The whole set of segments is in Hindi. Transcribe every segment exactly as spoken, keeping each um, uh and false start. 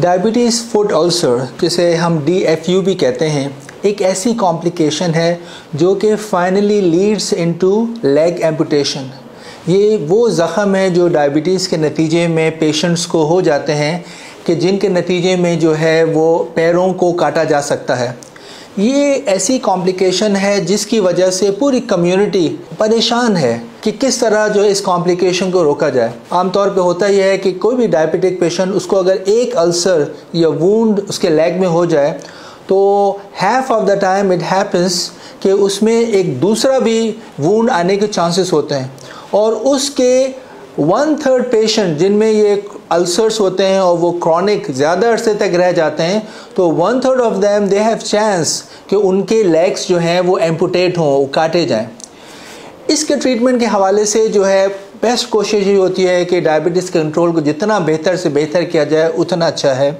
डायबिटीज़ फुट अल्सर, जिसे हम डी एफ यू भी कहते हैं, एक ऐसी कॉम्प्लिकेशन है जो कि finally leads into leg amputation. ये वो ज़ख़म है जो डायबिटीज़ के नतीजे में पेशेंट्स को हो जाते हैं कि जिनके नतीजे में जो है वो पैरों को काटा जा सकता है। ये ऐसी कॉम्प्लिकेशन है जिसकी वजह से पूरी कम्युनिटी परेशान है कि किस तरह जो इस कॉम्प्लिकेशन को रोका जाए। आमतौर पे होता यह है कि कोई भी डायबिटिक पेशेंट, उसको अगर एक अल्सर या वूंड उसके लेग में हो जाए तो half of the time it happens कि उसमें एक दूसरा भी वूंड आने के चांसेस होते हैं, और उसके वन थर्ड पेशेंट जिनमें ये अल्सर्स होते हैं और वो क्रॉनिक ज़्यादा अरसे तक रह जाते हैं, तो one third of them they have chance कि उनके लेग्स जो हैं वो एम्पुटेट हों, काटे जाएं। इसके ट्रीटमेंट के हवाले से जो है बेस्ट कोशिश ये होती है कि डायबिटीज़ कंट्रोल को जितना बेहतर से बेहतर किया जाए उतना अच्छा है।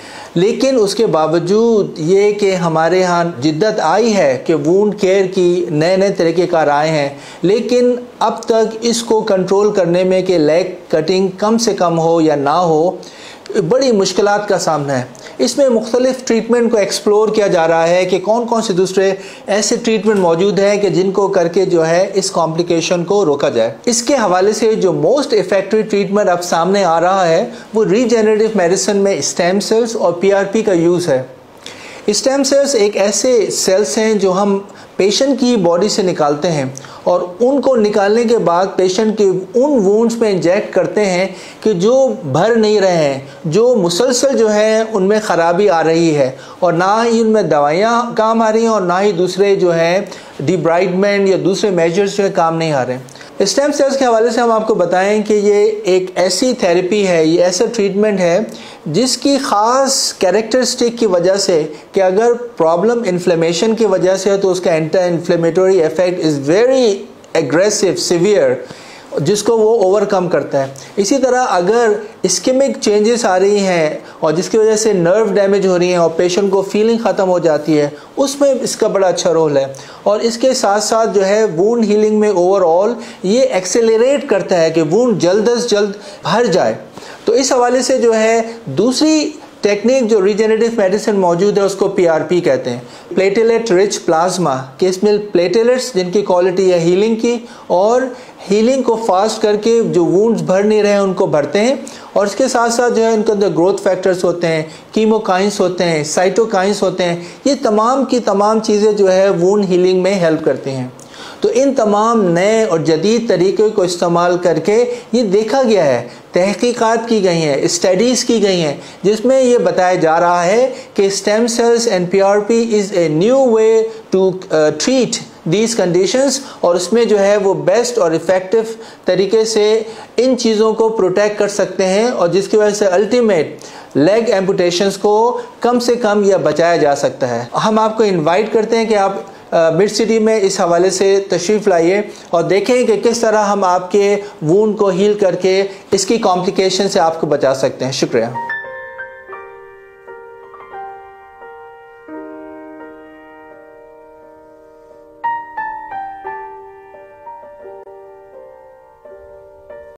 लेकिन उसके बावजूद ये कि हमारे यहाँ जिद्दत आई है कि वूंड केयर की नए नए तरीक़ेकार आए हैं, लेकिन अब तक इसको कंट्रोल करने में कि लेग कटिंग कम से कम हो या ना हो, बड़ी मुश्किलात का सामना है। इसमें मुख्तलिफ ट्रीटमेंट को एक्सप्लोर किया जा रहा है कि कौन कौन से दूसरे ऐसे ट्रीटमेंट मौजूद हैं कि जिनको करके जो है इस कॉम्प्लिकेशन को रोका जाए। इसके हवाले से जो मोस्ट इफेक्टिव ट्रीटमेंट अब सामने आ रहा है वो रीजेनरेटिव मेडिसिन में स्टेम सेल्स और पी आर पी का यूज़ है। स्टेम सेल्स एक ऐसे सेल्स हैं जो हम पेशेंट की बॉडी से निकालते हैं और उनको निकालने के बाद पेशेंट के उन वूंड्स में इंजेक्ट करते हैं कि जो भर नहीं रहे हैं, जो मुसलसल जो है उनमें ख़राबी आ रही है, और ना ही उनमें दवाइयाँ काम आ रही हैं और ना ही दूसरे जो है डिब्राइडमेंट या दूसरे मेजर्स जो है काम नहीं आ रहे हैं। स्टेम सेल्स के हवाले से हम आपको बताएं कि ये एक ऐसी थेरेपी है, ये ऐसा ट्रीटमेंट है जिसकी ख़ास कैरेक्टरिस्टिक की वजह से कि अगर प्रॉब्लम इन्फ्लेमेशन की वजह से है तो उसका anti inflammatory effect is very aggressive severe, जिसको वो ओवरकम करता है। इसी तरह अगर इस्केमिक चेंजेस आ रही हैं और जिसकी वजह से नर्व डैमेज हो रही हैं और पेशेंट को फीलिंग ख़त्म हो जाती है, उसमें इसका बड़ा अच्छा रोल है। और इसके साथ साथ जो है वूंड हीलिंग में ओवरऑल ये एक्सेलरेट करता है कि वूंड जल्द अज जल्द भर जाए। तो इस हवाले से जो है दूसरी टेक्निक जो रीजेनरेटिव मेडिसिन मौजूद है उसको पी आर पी कहते हैं, प्लेटेलेट रिच प्लाज्मा, कि इसमें प्लेटेलेट्स जिनकी क्वालिटी है हीलिंग की, और हीलिंग को फास्ट करके जो वूंड्स भर नहीं रहे हैं उनको भरते हैं, और इसके साथ साथ जो है इनके अंदर ग्रोथ फैक्टर्स होते हैं, कीमोकाइंस होते हैं, साइटोकाइंस होते हैं। ये तमाम की तमाम चीज़ें जो है वूंड हीलिंग में हेल्प करती हैं। तो इन तमाम नए और जदीद तरीक़े को इस्तेमाल करके ये देखा गया है, तहकीकात की गई हैं, स्टडीज़ की गई हैं, जिसमें ये बताया जा रहा है कि stem cells and P R P is a new way to treat these conditions, और उसमें जो है वो बेस्ट और इफ़ेक्टिव तरीके से इन चीज़ों को प्रोटेक्ट कर सकते हैं, और जिसकी वजह से अल्टीमेट लेग एम्पुटेशंस को कम से कम या बचाया जा सकता है। हम आपको इनवाइट करते हैं कि आप मिड सिटी में इस हवाले से तशरीफ़ लाइए और देखें कि किस तरह हम आपके वूंड को हील करके इसकी कॉम्प्लिकेशन से आपको बचा सकते हैं। शुक्रिया।